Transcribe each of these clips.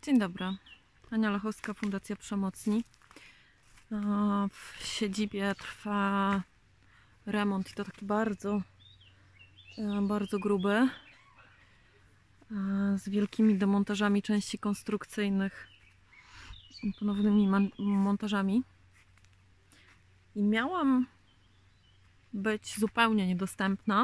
Dzień dobry. Ania Lachowska, Fundacja Przemocni. W siedzibie trwa remont i to taki bardzo gruby, z wielkimi demontażami części konstrukcyjnych i ponownymi montażami. I miałam być zupełnie niedostępna,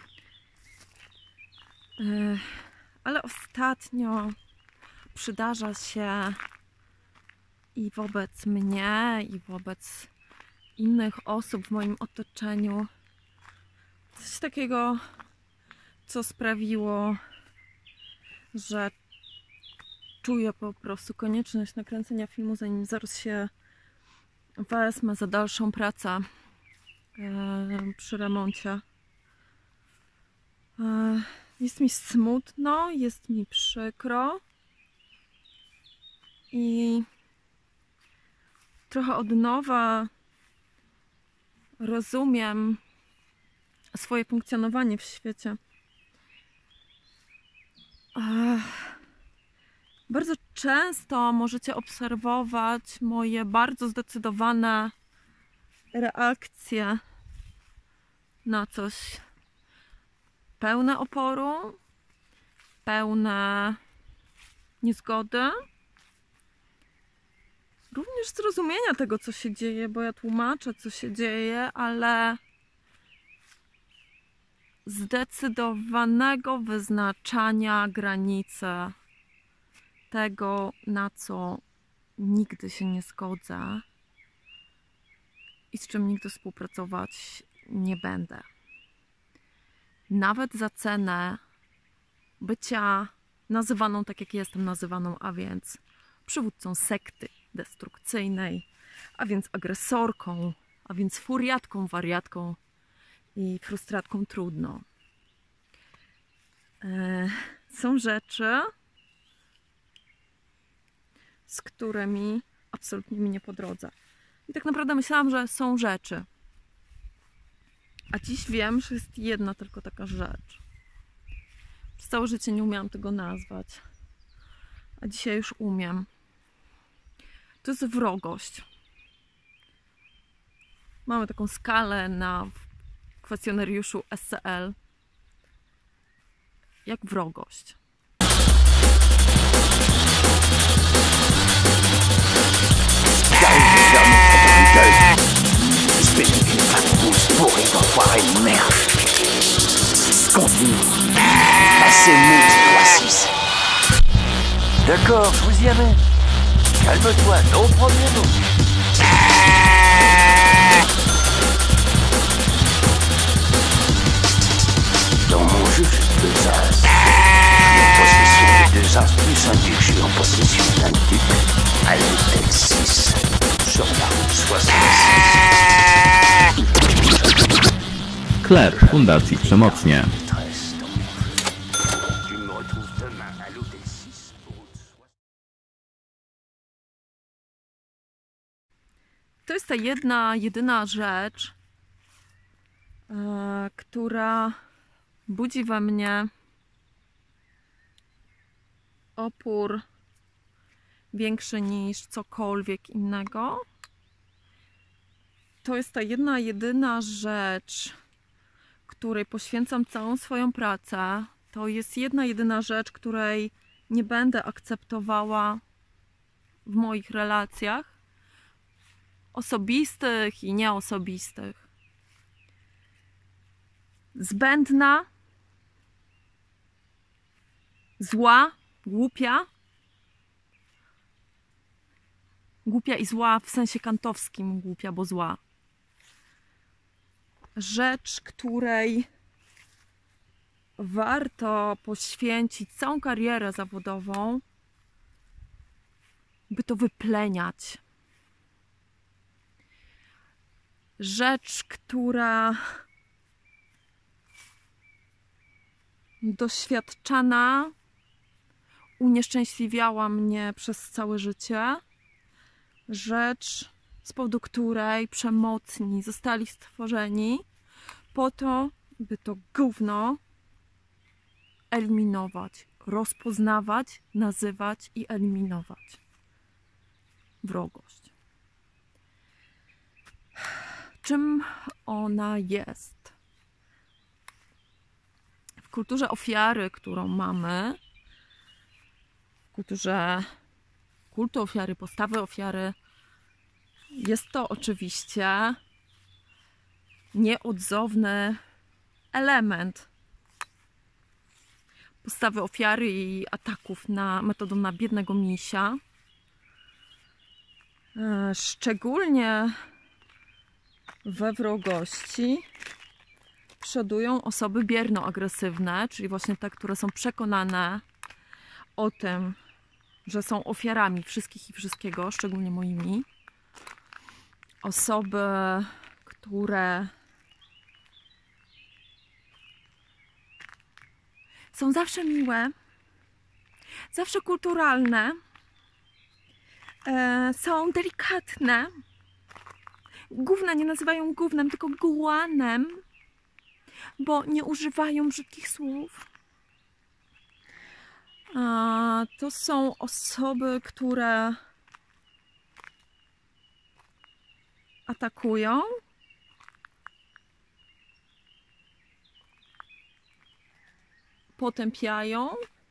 ale ostatnio przydarza się i wobec mnie, i wobec innych osób w moim otoczeniu coś takiego, co sprawiło, że czuję po prostu konieczność nakręcenia filmu, zanim zaraz się wezmę za dalszą pracę przy remoncie. Jest mi smutno, jest mi przykro i trochę od nowa rozumiem swoje funkcjonowanie w świecie. Bardzo często możecie obserwować moje bardzo zdecydowane reakcje na coś. Pełne oporu, pełne niezgody, również zrozumienia tego, co się dzieje, bo ja tłumaczę, co się dzieje, ale zdecydowanego wyznaczania granicy tego, na co nigdy się nie zgodzę i z czym nigdy współpracować nie będę. Nawet za cenę bycia nazywaną tak, jak jestem nazywaną, a więc przywódcą sekty destrukcyjnej, a więc agresorką, a więc furiatką, wariatką i frustratką trudno. Są rzeczy, z którymi absolutnie mi nie po drodze. I tak naprawdę myślałam, że są rzeczy. A dziś wiem, że jest jedna tylko taka rzecz. Przez całe życie nie umiałam tego nazwać. A dzisiaj już umiem. To jest wrogość. Mamy taką skalę na kwestionariuszu SCL. Jak wrogość. Pourri d'enfoiré de merde. Continue. Passez-moi 3-6. D'accord, je vous y amène. Calme-toi, no problème. Dans mon jeu, j'ai 2 as. En possession des 2 as plus un duc, je suis en possession d'un duc. À l'hôtel 6. Sur la route 66. Claire, Fundacji Przemocnie. To jest ta jedyna rzecz, która budzi we mnie opór większy niż cokolwiek innego. To jest ta jedyna rzecz, której poświęcam całą swoją pracę. To jest jedyna rzecz, której nie będę akceptowała w moich relacjach osobistych i nieosobistych. Zbędna, zła, głupia. Głupia i zła w sensie kantowskim, głupia, bo zła. Rzecz, której warto poświęcić całą karierę zawodową, by to wypleniać. Rzecz, która doświadczana unieszczęśliwiała mnie przez całe życie. Rzecz, z powodu której przemocni zostali stworzeni po to, by to gówno eliminować, rozpoznawać, nazywać i eliminować wrogość. Czym ona jest? W kulturze ofiary, którą mamy, w kulturze kultu ofiary, postawy ofiary, jest to oczywiście nieodzowny element postawy ofiary i ataków metodą na biednego misia. Szczególnie we wrogości przodują osoby bierno-agresywne, czyli właśnie te, które są przekonane o tym, że są ofiarami wszystkich i wszystkiego, szczególnie moimi. Osoby, które są zawsze miłe, zawsze kulturalne, są delikatne. Gówna nie nazywają gównem, tylko gułanem, bo nie używają brzydkich słów. To są osoby, które atakują, potępiają,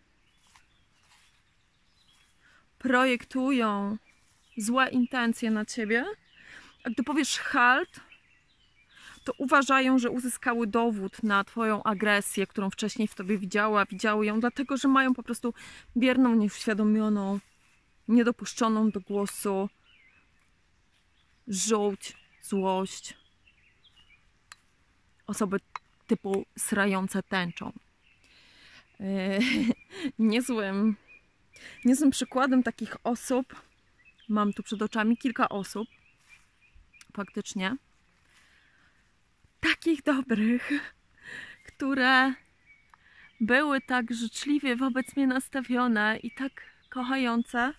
projektują złe intencje na ciebie, a gdy powiesz halt, to uważają, że uzyskały dowód na twoją agresję, którą wcześniej w tobie widziały ją, dlatego że mają po prostu bierną, nieuświadomioną, niedopuszczoną do głosu żółć, złość. Osoby typu srające tęczą. Niezłym przykładem takich osób, mam tu przed oczami kilka osób, faktycznie, takich dobrych, które były tak życzliwie wobec mnie nastawione i tak kochające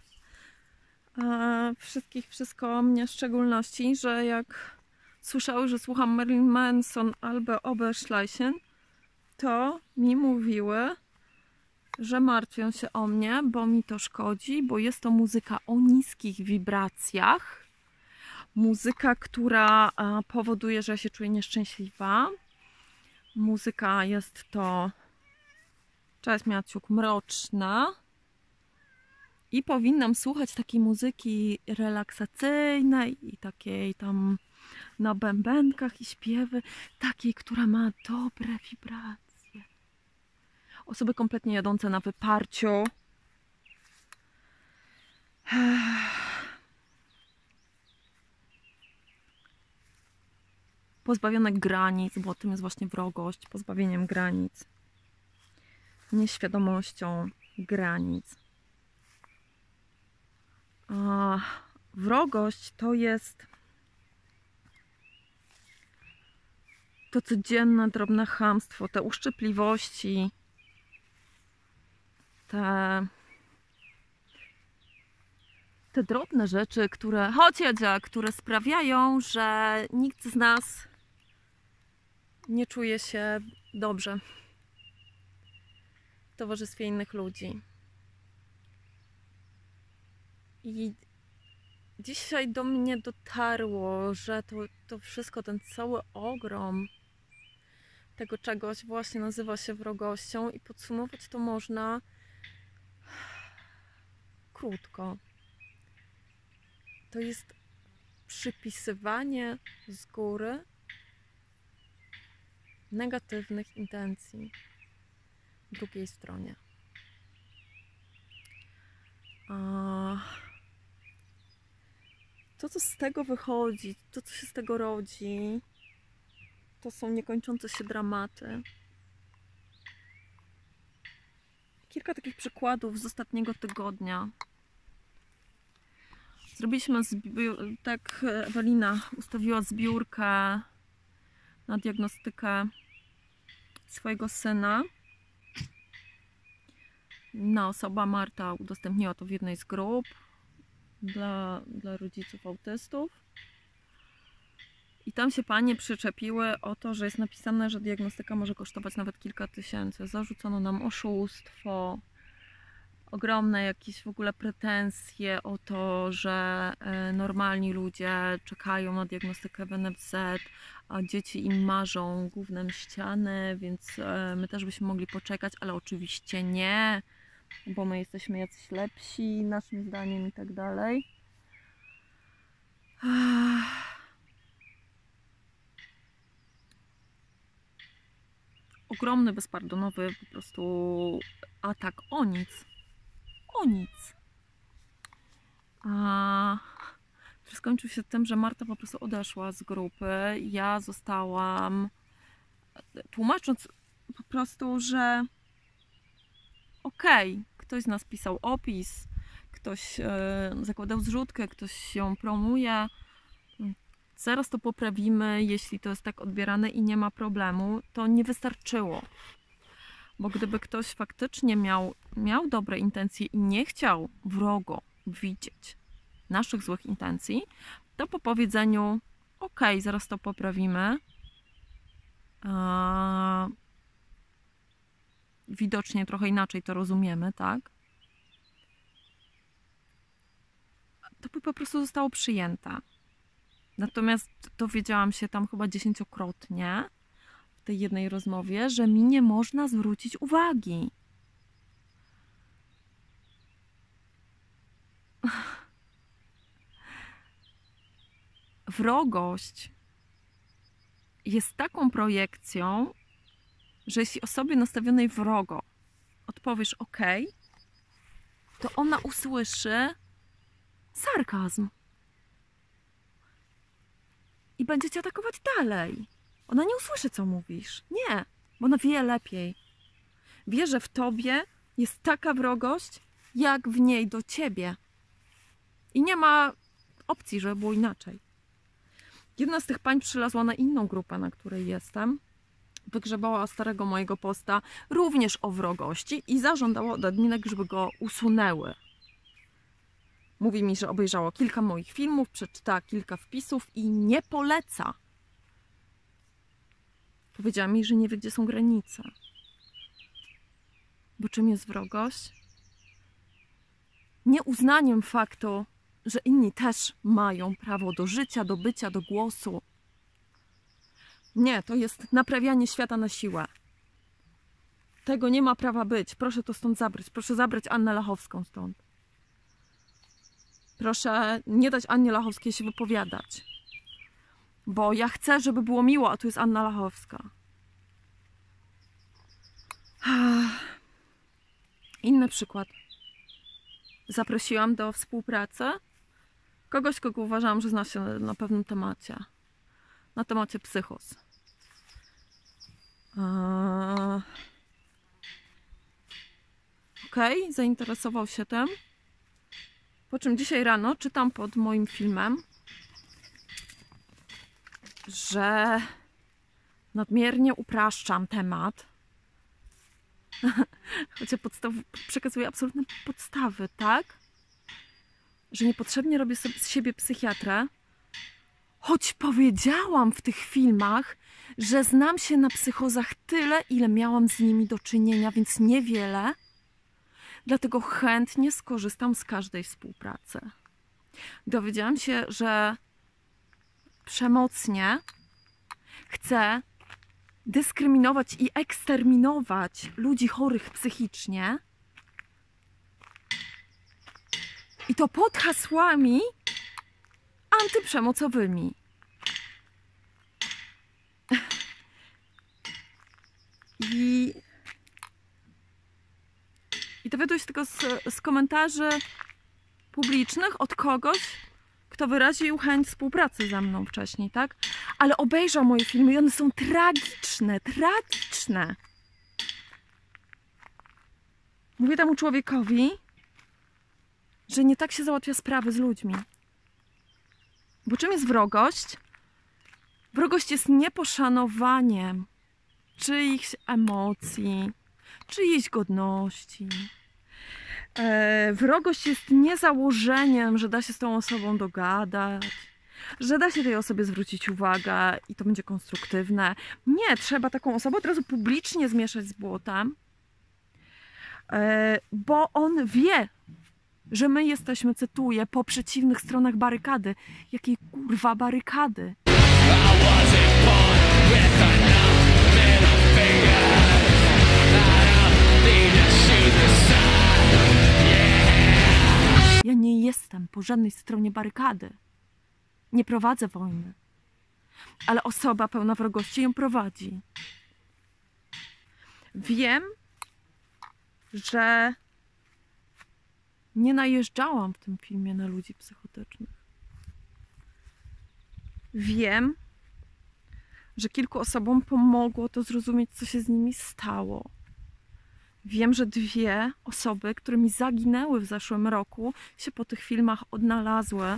wszystko o mnie w szczególności, że jak słyszały, że słucham Marilyn Manson albo Oberschleichen, to mi mówiły, że martwią się o mnie, bo mi to szkodzi, bo jest to muzyka o niskich wibracjach. Muzyka, która powoduje, że ja się czuję nieszczęśliwa. Muzyka jest to, cześć Miaciuk, mroczna. I powinnam słuchać takiej muzyki relaksacyjnej i takiej tam na bębenkach i śpiewy, takiej, która ma dobre wibracje. Osoby kompletnie jadące na wyparciu. Pozbawione granic, bo tym jest właśnie wrogość, pozbawieniem granic, nieświadomością granic. A wrogość to jest to codzienne, drobne chamstwo, te uszczypliwości, te drobne rzeczy, które sprawiają, że nikt z nas nie czuje się dobrze w towarzystwie innych ludzi. I dzisiaj do mnie dotarło, że to wszystko, ten cały ogrom tego czegoś właśnie nazywa się wrogością i podsumować to można krótko. To jest przypisywanie z góry negatywnych intencji drugiej stronie. To, co z tego wychodzi, to, co się z tego rodzi, to są niekończące się dramaty. Kilka takich przykładów z ostatniego tygodnia. Zrobiliśmy, tak Ewelina ustawiła zbiórkę na diagnostykę swojego syna. Inna osoba, Marta, udostępniła to w jednej z grup dla rodziców autystów. I tam się panie przyczepiły o to, że jest napisane, że diagnostyka może kosztować nawet kilka tysięcy. Zarzucono nam oszustwo, ogromne jakieś w ogóle pretensje o to, że normalni ludzie czekają na diagnostykę w NFZ, a dzieci im marzą gównem ściany, więc my też byśmy mogli poczekać, ale oczywiście nie, bo my jesteśmy jacyś lepsi, naszym zdaniem i tak dalej. Ogromny, bezpardonowy po prostu atak o nic. O nic. Który skończył się tym, że Marta po prostu odeszła z grupy. Ja zostałam, tłumacząc po prostu, że okej, ktoś z nas pisał opis, ktoś zakładał zrzutkę, ktoś ją promuje. Zaraz to poprawimy, jeśli to jest tak odbierane i nie ma problemu. To nie wystarczyło. Bo gdyby ktoś faktycznie miał dobre intencje i nie chciał wrogo widzieć naszych złych intencji, to po powiedzeniu okej, zaraz to poprawimy, widocznie trochę inaczej to rozumiemy, tak? To by po prostu zostało przyjęte. Natomiast dowiedziałam się tam chyba 10-krotnie w tej jednej rozmowie, że mi nie można zwrócić uwagi. Wrogość jest taką projekcją, że jeśli osobie nastawionej wrogo odpowiesz ok, to ona usłyszy sarkazm. I będzie cię atakować dalej. Ona nie usłyszy, co mówisz. Nie, bo ona wie lepiej. Wie, że w tobie jest taka wrogość, jak w niej do ciebie. I nie ma opcji, żeby było inaczej. Jedna z tych pań przylazła na inną grupę, na której jestem. Wygrzebała starego mojego posta, również o wrogości, i zażądała od adminek, żeby go usunęły. Mówi mi, że obejrzała kilka moich filmów, przeczytała kilka wpisów i nie poleca. Powiedziała mi, że nie wie, gdzie są granice. Bo czym jest wrogość? Nieuznaniem faktu, że inni też mają prawo do życia, do bycia, do głosu. Nie, to jest naprawianie świata na siłę. Tego nie ma prawa być. Proszę to stąd zabrać. Proszę zabrać Annę Lachowską stąd. Proszę nie dać Annie Lachowskiej się wypowiadać. Bo ja chcę, żeby było miło, a tu jest Anna Lachowska. Inny przykład. Zaprosiłam do współpracy kogoś, kogo uważam, że zna się na pewnym temacie. Na temacie psychos. Okej, zainteresował się tym. Po czym dzisiaj rano czytam pod moim filmem, że nadmiernie upraszczam temat. Chociaż przekazuję absolutne podstawy, tak? Że niepotrzebnie robię sobie z siebie psychiatrę. Choć powiedziałam w tych filmach, że znam się na psychozach tyle, ile miałam z nimi do czynienia, więc niewiele. Dlatego chętnie skorzystam z każdej współpracy. Dowiedziałam się, że przemocnie chcę dyskryminować i eksterminować ludzi chorych psychicznie. I to pod hasłami antyprzemocowymi. I dowiaduję się tylko z komentarzy publicznych od kogoś, kto wyraził chęć współpracy ze mną wcześniej, tak? Ale obejrzał moje filmy i one są tragiczne, tragiczne. Mówię temu człowiekowi, że nie tak się załatwia sprawy z ludźmi. Bo czym jest wrogość? Wrogość jest nieposzanowaniem czyichś emocji, czyjejś godności. Wrogość jest nie założeniem, że da się z tą osobą dogadać, że da się tej osobie zwrócić uwagę i to będzie konstruktywne. Nie, trzeba taką osobę od razu publicznie zmieszać z błotem. Bo on wie, że my jesteśmy, cytuję, po przeciwnych stronach barykady. Jakiej kurwa barykady? Ja nie jestem po żadnej stronie barykady. Nie prowadzę wojny. Ale osoba pełna wrogości ją prowadzi. Wiem, że nie najeżdżałam w tym filmie na ludzi psychotycznych. Wiem, że kilku osobom pomogło to zrozumieć, co się z nimi stało. Wiem, że 2 osoby, które mi zaginęły w zeszłym roku, się po tych filmach odnalazły.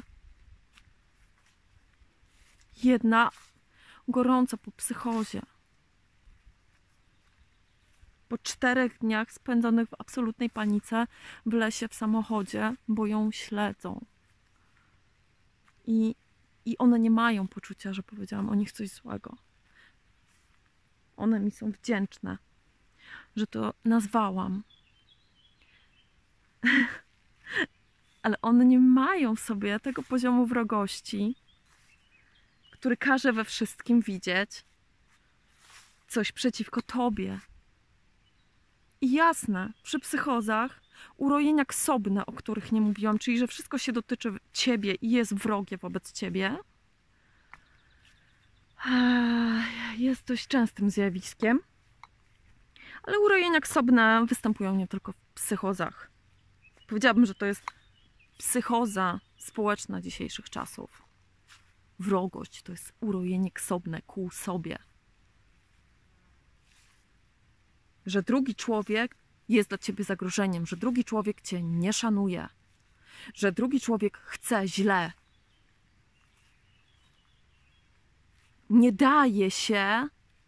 Jedna gorąco po psychozie. Po 4 dniach spędzonych w absolutnej panice w lesie, w samochodzie, bo ją śledzą. I one nie mają poczucia, że powiedziałam o nich coś złego. One mi są wdzięczne, że to nazwałam. Ale one nie mają w sobie tego poziomu wrogości, który każe we wszystkim widzieć coś przeciwko tobie. I jasne, przy psychozach urojenia ksobne, o których nie mówiłam, czyli że wszystko się dotyczy ciebie i jest wrogie wobec ciebie, jest dość częstym zjawiskiem. Ale urojenia ksobne występują nie tylko w psychozach. Powiedziałabym, że to jest psychoza społeczna dzisiejszych czasów. Wrogość to jest urojenie ksobne ku sobie. Że drugi człowiek jest dla ciebie zagrożeniem, że drugi człowiek cię nie szanuje, że drugi człowiek chce źle. Nie daje się,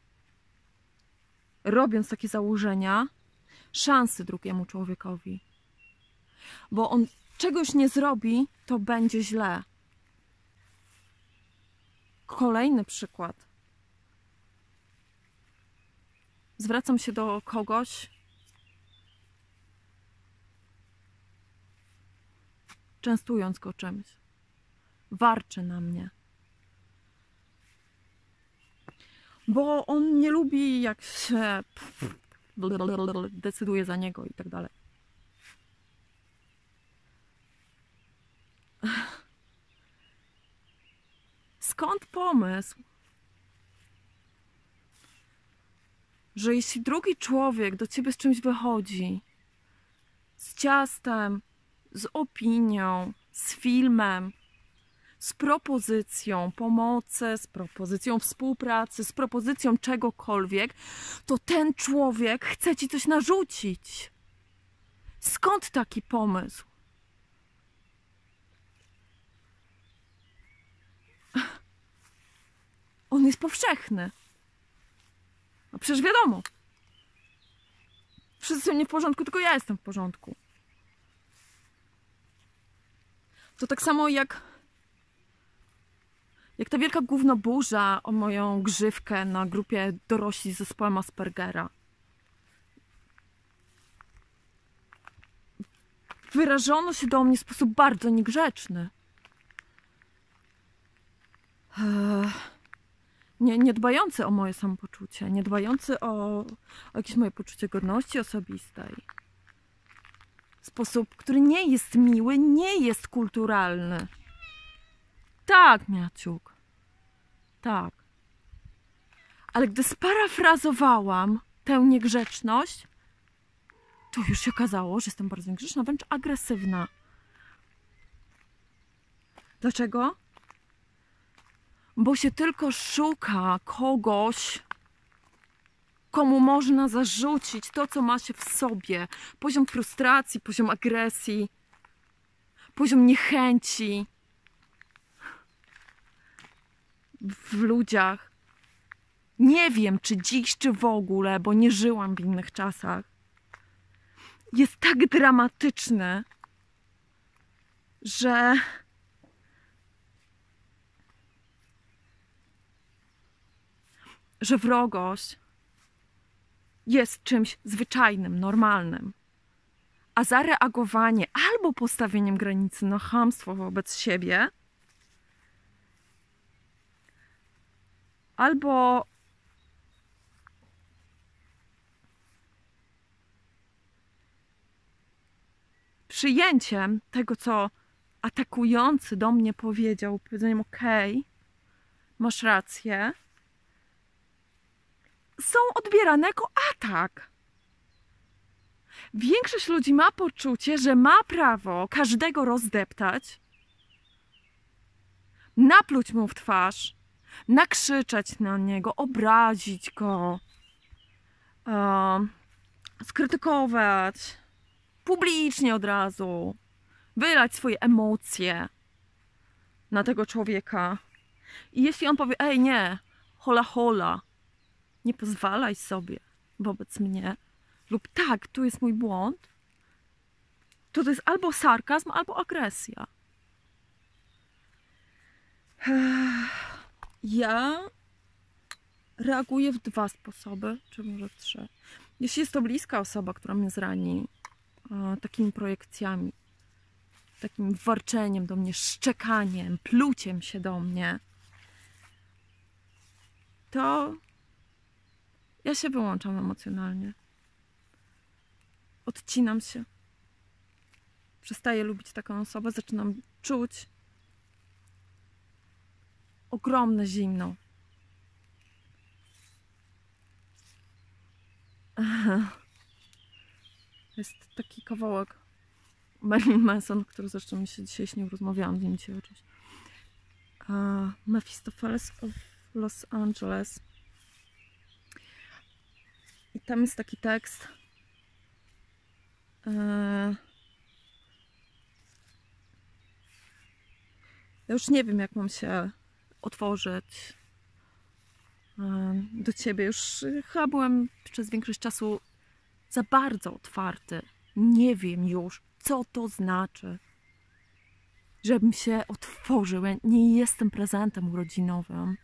robiąc takie założenia, szansy drugiemu człowiekowi. Bo on czegoś nie zrobi, to będzie źle. Kolejny przykład. Zwracam się do kogoś, częstując go czymś. Warczy na mnie. Bo on nie lubi, jak się decyduje za niego i tak dalej. Skąd pomysł, że jeśli drugi człowiek do ciebie z czymś wychodzi, z ciastem, z opinią, z filmem, z propozycją pomocy, z propozycją współpracy, z propozycją czegokolwiek, to ten człowiek chce ci coś narzucić. Skąd taki pomysł? On jest powszechny. No przecież wiadomo. Wszyscy są nie w porządku, tylko ja jestem w porządku. To tak samo jak ta wielka gównoburza o moją grzywkę na grupie dorośli z zespołem Aspergera. Wyrażono się do mnie w sposób bardzo niegrzeczny. Nie dbający o moje samopoczucie, nie dbający o jakieś moje poczucie godności osobistej. Sposób, który nie jest miły, nie jest kulturalny. Tak, Miaciuk. Tak. Ale gdy sparafrazowałam tę niegrzeczność, to już się okazało, że jestem bardzo niegrzeczna, wręcz agresywna. Dlaczego? Bo się tylko szuka kogoś, komu można zarzucić to, co ma się w sobie. Poziom frustracji, poziom agresji, poziom niechęci w ludziach. Nie wiem, czy dziś, czy w ogóle, bo nie żyłam w innych czasach. Jest tak dramatyczny, że wrogość jest czymś zwyczajnym, normalnym. a zareagowanie albo postawieniem granicy na chamstwo wobec siebie, albo przyjęciem tego, co atakujący do mnie powiedział, powiedzeniem okej, masz rację, są odbierane jako atak. Większość ludzi ma poczucie, że ma prawo każdego rozdeptać, napluć mu w twarz, nakrzyczeć na niego, obrazić go, skrytykować publicznie od razu, wylać swoje emocje na tego człowieka. I jeśli on powie, ej nie, hola hola, nie pozwalaj sobie wobec mnie, lub tak, tu jest mój błąd, to jest albo sarkazm, albo agresja. Ja reaguję w 2 sposoby, czy może w 3. Jeśli jest to bliska osoba, która mnie zrani takimi projekcjami, takim warczeniem do mnie, szczekaniem, pluciem się do mnie, to ja się wyłączam emocjonalnie. Odcinam się. Przestaję lubić taką osobę, zaczynam czuć ogromne zimno. Jest taki kawałek Marilyn Manson, który zresztą mi się dzisiaj śnił, rozmawiałam z nim dzisiaj oczywiście. Mephistopheles of Los Angeles. I tam jest taki tekst. Ja już nie wiem, jak mam się otworzyć do ciebie. Już chyba byłem przez większość czasu za bardzo otwarty. Nie wiem już, co to znaczy, żebym się otworzył. Ja nie jestem prezentem urodzinowym.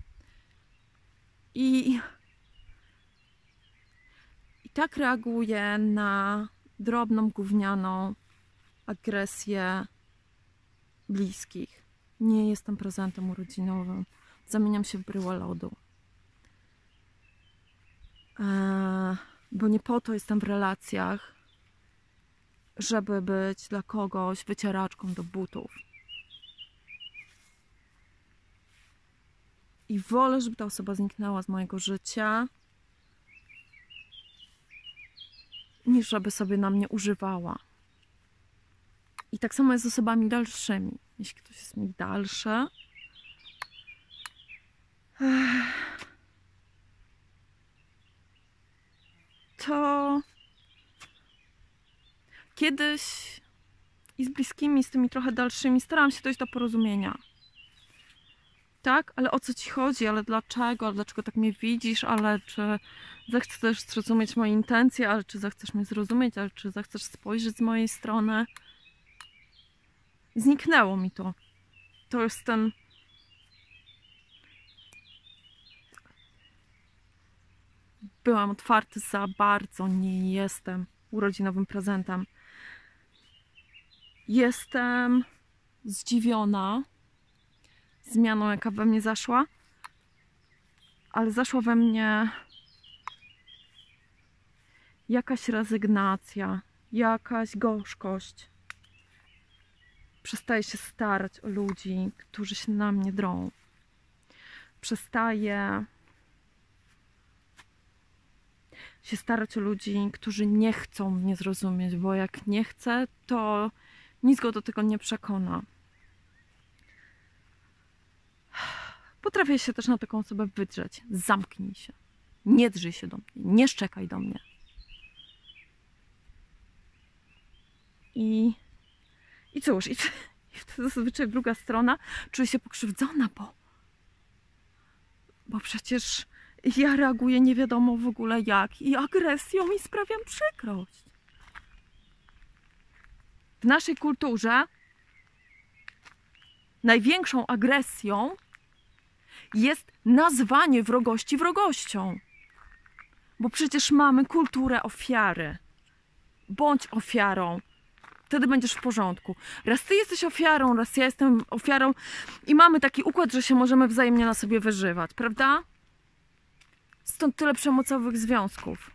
I tak reaguję na drobną, gównianą agresję bliskich. Nie jestem prezentem urodzinowym. Zamieniam się w bryłę lodu. Bo nie po to jestem w relacjach, żeby być dla kogoś wycieraczką do butów. I wolę, żeby ta osoba zniknęła z mojego życia, niż żeby sobie na mnie używała. I tak samo jest z osobami dalszymi. Jeśli ktoś jest mi dalszy, to kiedyś i z bliskimi, z tymi trochę dalszymi starałam się dojść do porozumienia. Tak? Ale o co ci chodzi? Ale dlaczego? Ale dlaczego tak mnie widzisz? Ale czy zechcesz zrozumieć moje intencje? Ale czy zechcesz mnie zrozumieć? Ale czy zechcesz spojrzeć z mojej strony? Zniknęło mi to. To jest ten... Byłam otwarty za bardzo. Nie jestem urodzinowym prezentem. Jestem zdziwiona zmianą, jaka we mnie zaszła, ale zaszła we mnie jakaś rezygnacja, jakaś gorzkość. Przestaję się starać o ludzi, którzy się na mnie drą. Przestaję się starać o ludzi, którzy nie chcą mnie zrozumieć, bo jak nie chcę, to nic go do tego nie przekona. Potrafię się też na taką osobę wydrzeć. Zamknij się. Nie drzyj się do mnie. Nie szczekaj do mnie. I cóż, i wtedy zazwyczaj druga strona czuje się pokrzywdzona, bo przecież ja reaguję nie wiadomo w ogóle jak i agresją i sprawiam przykrość. W naszej kulturze największą agresją jest nazwanie wrogości wrogością. Bo przecież mamy kulturę ofiary. Bądź ofiarą. Wtedy będziesz w porządku. Raz ty jesteś ofiarą, raz ja jestem ofiarą i mamy taki układ, że się możemy wzajemnie na sobie wyżywać, prawda? Stąd tyle przemocowych związków.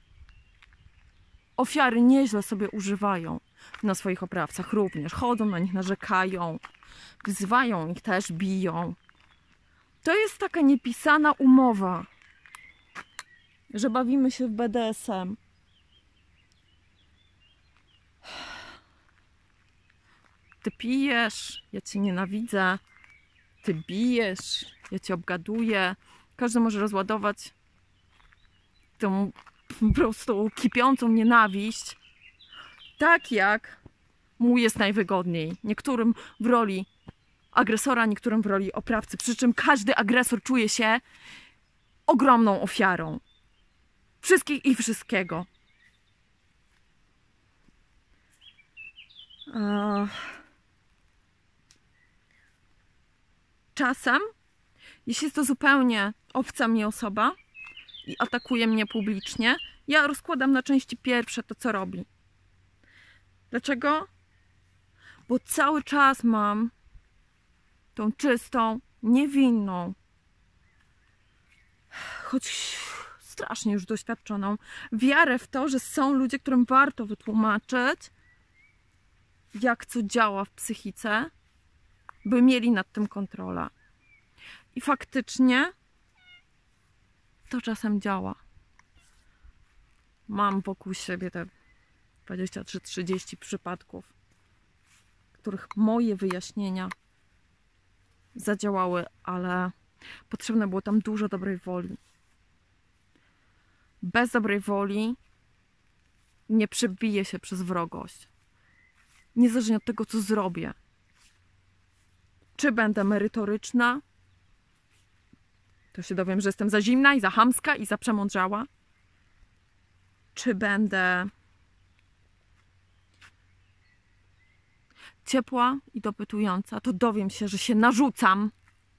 Ofiary nieźle sobie używają na swoich oprawcach również. Chodzą na nich, narzekają, wzywają ich też, biją. To jest taka niepisana umowa, że bawimy się w BDSM. Ty pijesz, ja cię nienawidzę. Ty bijesz, ja cię obgaduję. Każdy może rozładować tą po prostu kipiącą nienawiść tak, jak mu jest najwygodniej. Niektórym w roli agresora, niektórym w roli oprawcy. Przy czym każdy agresor czuje się ogromną ofiarą. Wszystkich i wszystkiego. Czasem, jeśli jest to zupełnie obca mi osoba i atakuje mnie publicznie, ja rozkładam na części pierwsze to, co robi. Dlaczego? Bo cały czas mam tą czystą, niewinną, choć strasznie już doświadczoną, wiarę w to, że są ludzie, którym warto wytłumaczyć, jak co działa w psychice, by mieli nad tym kontrolę. I faktycznie to czasem działa. Mam wokół siebie te 23-30 przypadków, w których moje wyjaśnienia zadziałały, ale potrzebne było tam dużo dobrej woli. Bez dobrej woli nie przebije się przez wrogość. Niezależnie od tego, co zrobię. Czy będę merytoryczna, to się dowiem, że jestem za zimna i za chamska i za przemądrzała. Czy będę ciepła i dopytująca, to dowiem się, że się narzucam.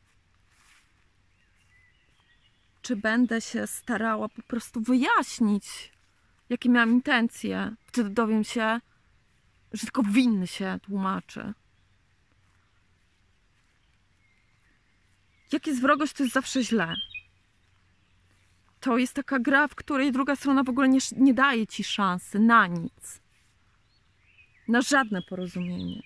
Czy będę się starała po prostu wyjaśnić, jakie miałam intencje. Wtedy dowiem się, że tylko winny się tłumaczy. Jak jest wrogość, to jest zawsze źle. To jest taka gra, w której druga strona w ogóle nie daje ci szansy na nic. Na żadne porozumienie.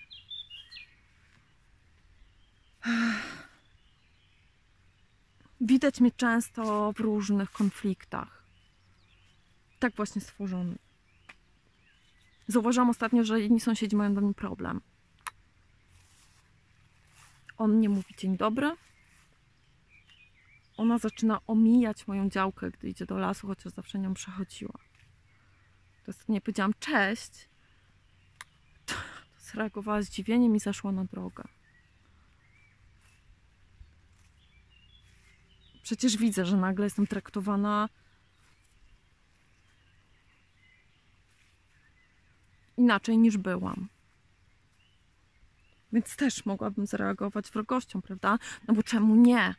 Widać mnie często w różnych konfliktach. Tak właśnie stworzonych. Zauważyłam ostatnio, że inni sąsiedzi mają do mnie problem. On nie mówi dzień dobry. Ona zaczyna omijać moją działkę, gdy idzie do lasu, chociaż zawsze nią przechodziła. To ostatnio powiedziałam cześć. To zareagowała zdziwieniem i zeszła na drogę. Przecież widzę, że nagle jestem traktowana inaczej niż byłam. Więc też mogłabym zareagować wrogością, prawda? No bo czemu nie?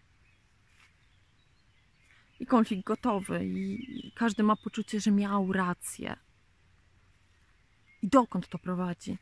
I konflikt gotowy i każdy ma poczucie, że miał rację. I dokąd to prowadzi?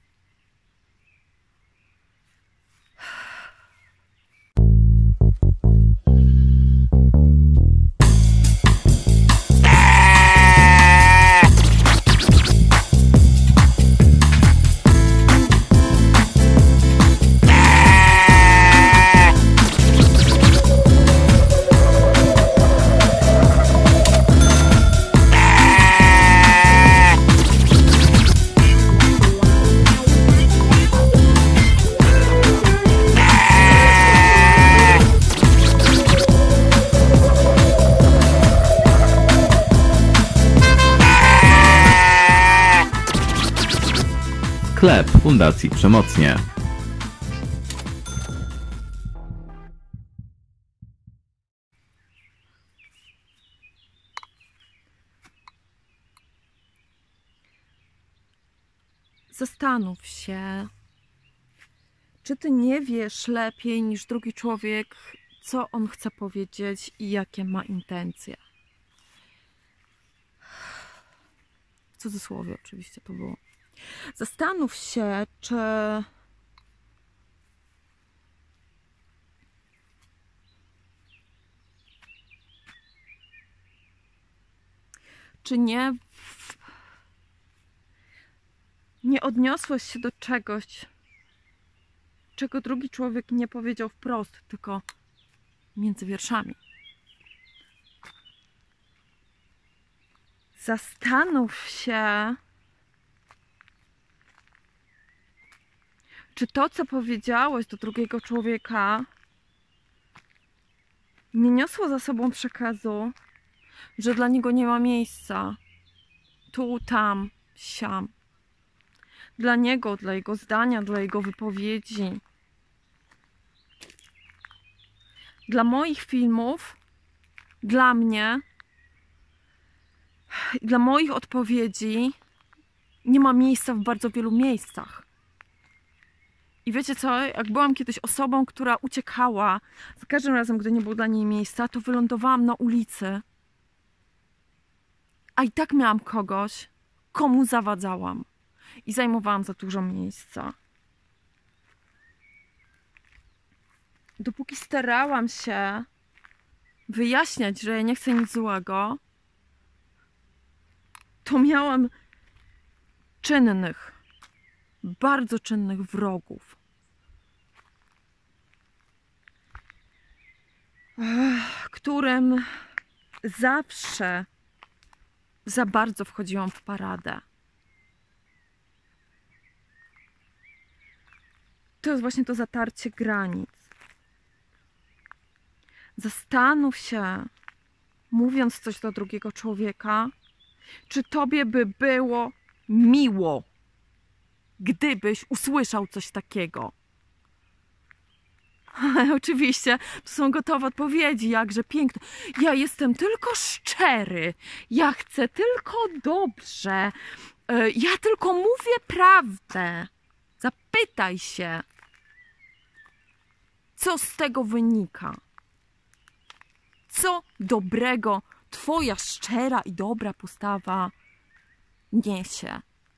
Sklep Fundacji Przemocnie. Zastanów się, czy ty nie wiesz lepiej niż drugi człowiek, co on chce powiedzieć i jakie ma intencje. cudzysłowie oczywiście to było. Zastanów się, czy nie odniosłeś się do czegoś, czego drugi człowiek nie powiedział wprost, tylko między wierszami. Zastanów się, czy to, co powiedziałeś do drugiego człowieka, nie niosło za sobą przekazu, że dla niego nie ma miejsca tu, tam, siam. Dla niego, dla jego zdania, dla jego wypowiedzi. Dla moich filmów, dla mnie, dla moich odpowiedzi nie ma miejsca w bardzo wielu miejscach. I wiecie co? Jak byłam kiedyś osobą, która uciekała, za każdym razem, gdy nie było dla niej miejsca, to wylądowałam na ulicy. A i tak miałam kogoś, komu zawadzałam. I zajmowałam za dużo miejsca. Dopóki starałam się wyjaśniać, że ja nie chcę nic złego, to miałam czynnych, bardzo czynnych wrogów. Którym zawsze za bardzo wchodziłam w paradę. To jest właśnie to zatarcie granic. Zastanów się, mówiąc coś do drugiego człowieka, czy tobie by było miło, gdybyś usłyszał coś takiego. Oczywiście, to są gotowe odpowiedzi, jakże piękne. Ja jestem tylko szczery, ja chcę tylko dobrze, ja tylko mówię prawdę. Zapytaj się, co z tego wynika? Co dobrego twoja szczera i dobra postawa niesie?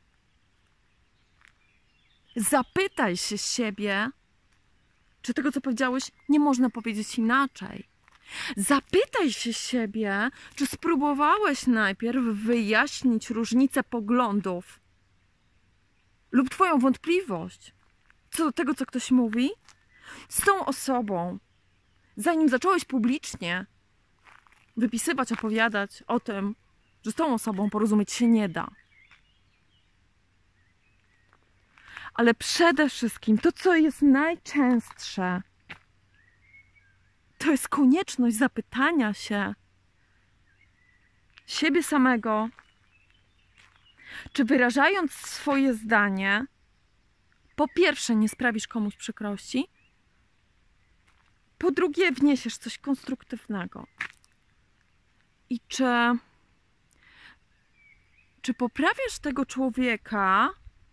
Zapytaj się siebie, czy tego, co powiedziałeś, nie można powiedzieć inaczej. Zapytaj się siebie, czy spróbowałeś najpierw wyjaśnić różnicę poglądów lub twoją wątpliwość co do tego, co ktoś mówi z tą osobą, zanim zacząłeś publicznie wypisywać, opowiadać o tym, że z tą osobą porozumieć się nie da. Ale przede wszystkim to, co jest najczęstsze, to jest konieczność zapytania się siebie samego, czy wyrażając swoje zdanie, po pierwsze nie sprawisz komuś przykrości, po drugie wniesiesz coś konstruktywnego. I czy poprawiasz tego człowieka,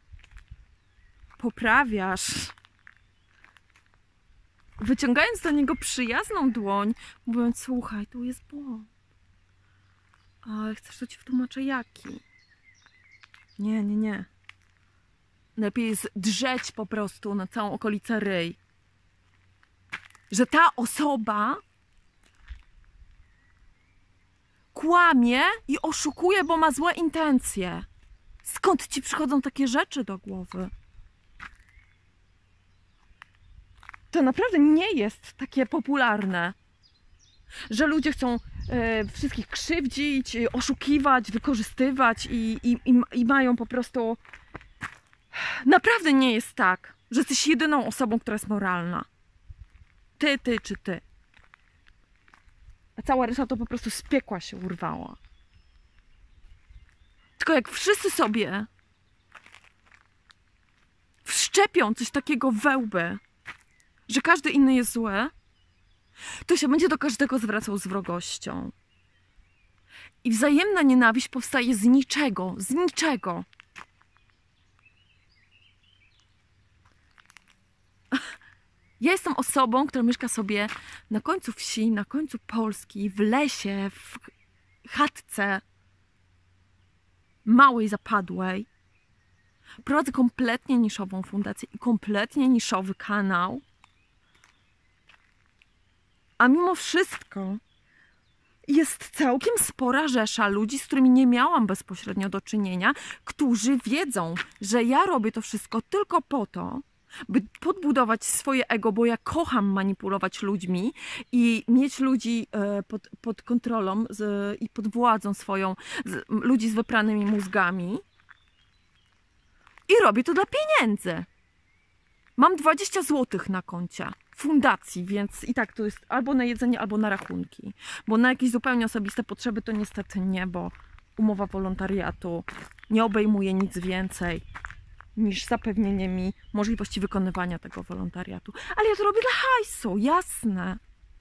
wyciągając do niego przyjazną dłoń, mówiąc: słuchaj, tu jest błąd. Ale chcesz, że ci wytłumaczę jaki? Nie. Lepiej jest drzeć po prostu na całą okolicę ryj. Że ta osoba kłamie i oszukuje, bo ma złe intencje. Skąd ci przychodzą takie rzeczy do głowy? To naprawdę nie jest takie popularne, że ludzie chcą wszystkich krzywdzić, oszukiwać, wykorzystywać i mają po prostu... Naprawdę nie jest tak, że jesteś jedyną osobą, która jest moralna. Ty czy ty. A cała reszta to po prostu z piekła się urwała. Tylko jak wszyscy sobie wszczepią coś takiego w łby, że każdy inny jest zły, to się będzie do każdego zwracał z wrogością. I wzajemna nienawiść powstaje z niczego. Z niczego. Ja jestem osobą, która mieszka sobie na końcu wsi, na końcu Polski, w lesie, w chatce. małej, zapadłej. Prowadzę kompletnie niszową fundację i kompletnie niszowy kanał. A mimo wszystko jest całkiem spora rzesza ludzi, z którymi nie miałam bezpośrednio do czynienia, którzy wiedzą, że ja robię to wszystko tylko po to, by podbudować swoje ego, bo ja kocham manipulować ludźmi i mieć ludzi pod kontrolą i pod władzą swoją, ludzi z wypranymi mózgami. I robię to dla pieniędzy. Mam 20 zł na koncie fundacji, więc i tak to jest albo na jedzenie, albo na rachunki. Bo na jakieś zupełnie osobiste potrzeby to niestety nie, bo umowa wolontariatu nie obejmuje nic więcej niż zapewnienie mi możliwości wykonywania tego wolontariatu. Ale ja to robię dla hajsu, jasne.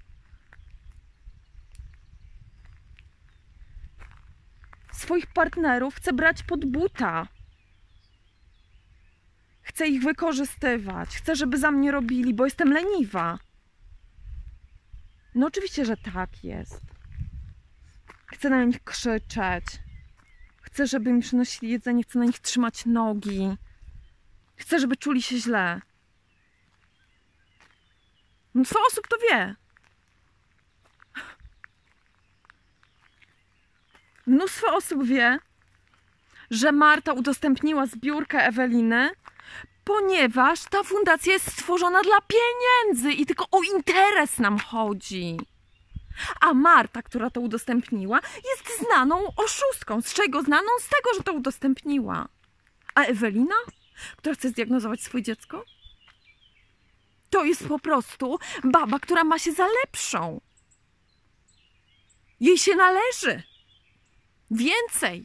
Swoich partnerów chcę brać pod buta. Chcę ich wykorzystywać. Chcę, żeby za mnie robili, bo jestem leniwa. No oczywiście, że tak jest. Chcę na nich krzyczeć. Chcę, żeby mi przynosili jedzenie. Chcę na nich trzymać nogi. Chcę, żeby czuli się źle. Mnóstwo osób to wie. Mnóstwo osób wie, że Marta udostępniła zbiórkę Eweliny, ponieważ ta fundacja jest stworzona dla pieniędzy i tylko o interes nam chodzi. A Marta, która to udostępniła, jest znaną oszustką. Z czego znaną? Z tego, że to udostępniła. A Ewelina, która chce zdiagnozować swoje dziecko, to jest po prostu baba, która ma się za lepszą. Jej się należy więcej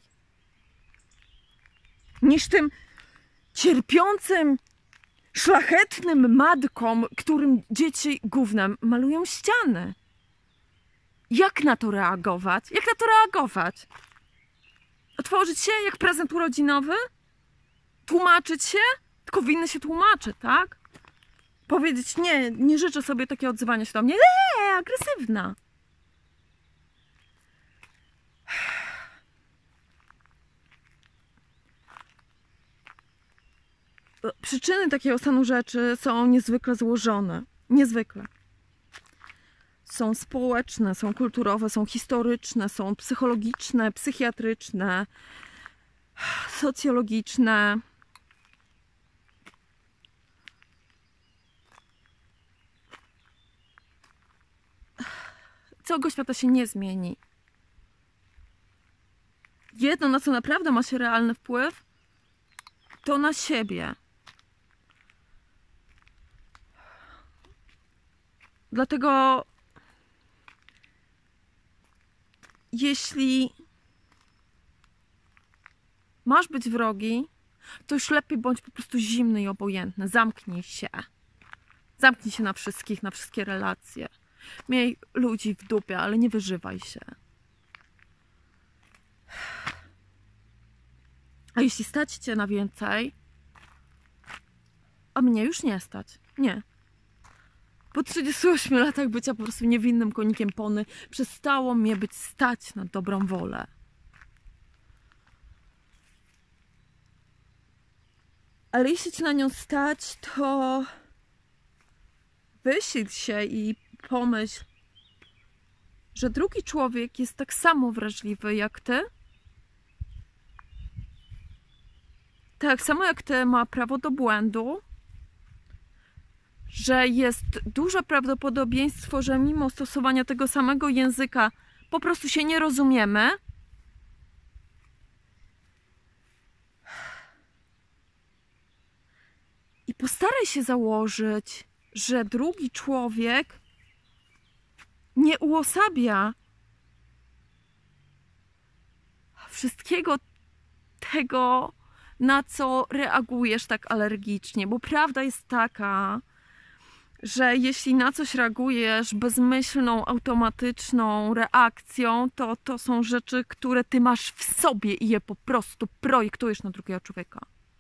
niż tym cierpiącym, szlachetnym matkom, którym dzieci gównem malują ściany. Jak na to reagować? Jak na to reagować? Otworzyć się jak prezent urodzinowy? Tłumaczyć się? Tylko winny się tłumaczy, tak? Powiedzieć, nie życzę sobie takiego odzywania się do mnie. Agresywna. Przyczyny takiego stanu rzeczy są niezwykle złożone. Niezwykle. Są społeczne, są kulturowe, są historyczne, są psychologiczne, psychiatryczne, socjologiczne. Całego świata się nie zmieni. Jedno, na co naprawdę ma się realny wpływ, to na siebie. Dlatego jeśli masz być wrogi, to już lepiej bądź po prostu zimny i obojętny. Zamknij się. Zamknij się na wszystkich, na wszystkie relacje. Miej ludzi w dupie, ale nie wyżywaj się. A jeśli stać cię na więcej, a mnie już nie stać. Nie. Po 38 latach bycia po prostu niewinnym konikiem pony przestało mnie być stać na dobrą wolę. Ale jeśli cię na nią stać, to wysil się i pomyśl, że drugi człowiek jest tak samo wrażliwy jak ty. Tak samo jak ty ma prawo do błędu, że jest duże prawdopodobieństwo, że mimo stosowania tego samego języka po prostu się nie rozumiemy. I postaraj się założyć, że drugi człowiek nie uosabia wszystkiego tego, na co reagujesz tak alergicznie, bo prawda jest taka, że jeśli na coś reagujesz bezmyślną, automatyczną reakcją, to są rzeczy, które ty masz w sobie i je po prostu projektujesz na drugiego człowieka.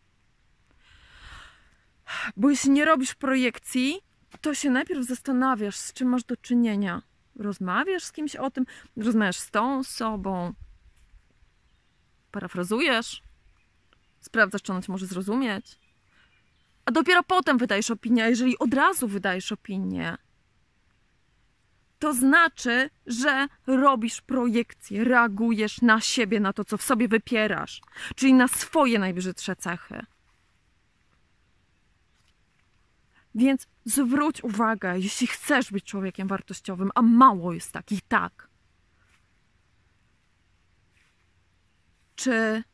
Bo jeśli nie robisz projekcji, to się najpierw zastanawiasz, z czym masz do czynienia. Rozmawiasz z kimś o tym, rozmawiasz z tą osobą, parafrazujesz, sprawdzasz, czy ona cię może zrozumieć, a dopiero potem wydajesz opinię. A jeżeli od razu wydajesz opinię, to znaczy, że robisz projekcję, reagujesz na siebie, na to, co w sobie wypierasz, czyli na swoje najbrzydsze cechy. Więc zwróć uwagę, jeśli chcesz być człowiekiem wartościowym, a mało jest takich, tak. Czy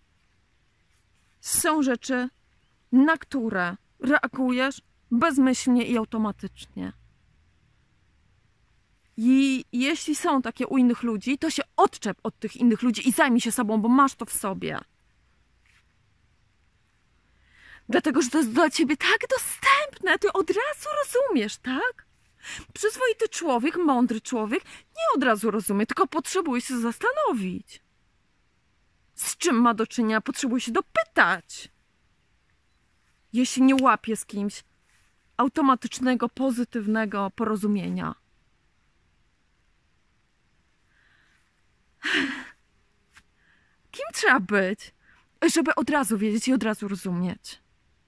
są rzeczy, na które reagujesz bezmyślnie i automatycznie? I jeśli są takie u innych ludzi, to się odczep od tych innych ludzi i zajmij się sobą, bo masz to w sobie. Dlatego, że to jest dla ciebie tak dostępne, ty od razu rozumiesz, tak? Przyzwoity człowiek, mądry człowiek nie od razu rozumie, tylko potrzebuje się zastanowić. Z czym ma do czynienia, potrzebuje się dopytać. Jeśli nie łapie z kimś automatycznego, pozytywnego porozumienia. Kim trzeba być, żeby od razu wiedzieć i od razu rozumieć?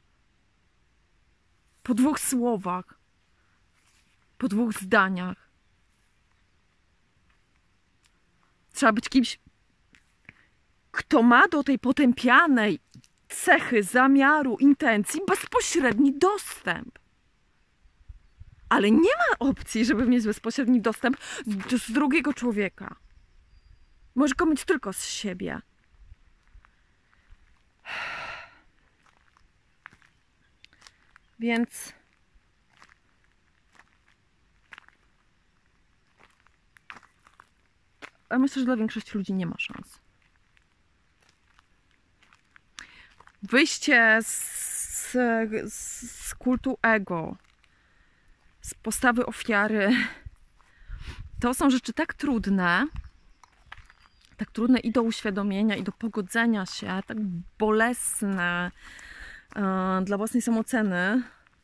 Po 2 słowach, po 2 zdaniach. Trzeba być kimś, kto ma do tej potępianej cechy, zamiaru, intencji bezpośredni dostęp. Ale nie ma opcji, żeby mieć bezpośredni dostęp z drugiego człowieka. Możesz go mieć tylko z siebie. Więc ja myślę, że dla większości ludzi nie ma szans. Wyjście z kultu ego, z postawy ofiary, to są rzeczy tak trudne i do uświadomienia, i do pogodzenia się, tak bolesne dla własnej samooceny,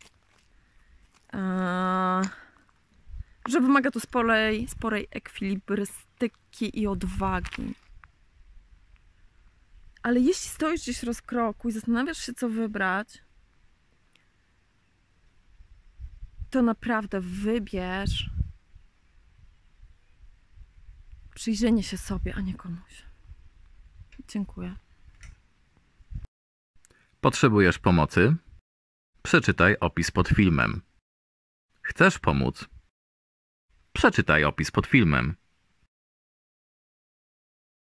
że wymaga to sporej ekwilibrystyki i odwagi. Ale jeśli stoisz gdzieś w rozkroku i zastanawiasz się, co wybrać, to naprawdę wybierz przyjrzenie się sobie, a nie komuś. Dziękuję. Potrzebujesz pomocy? Przeczytaj opis pod filmem. Chcesz pomóc? Przeczytaj opis pod filmem.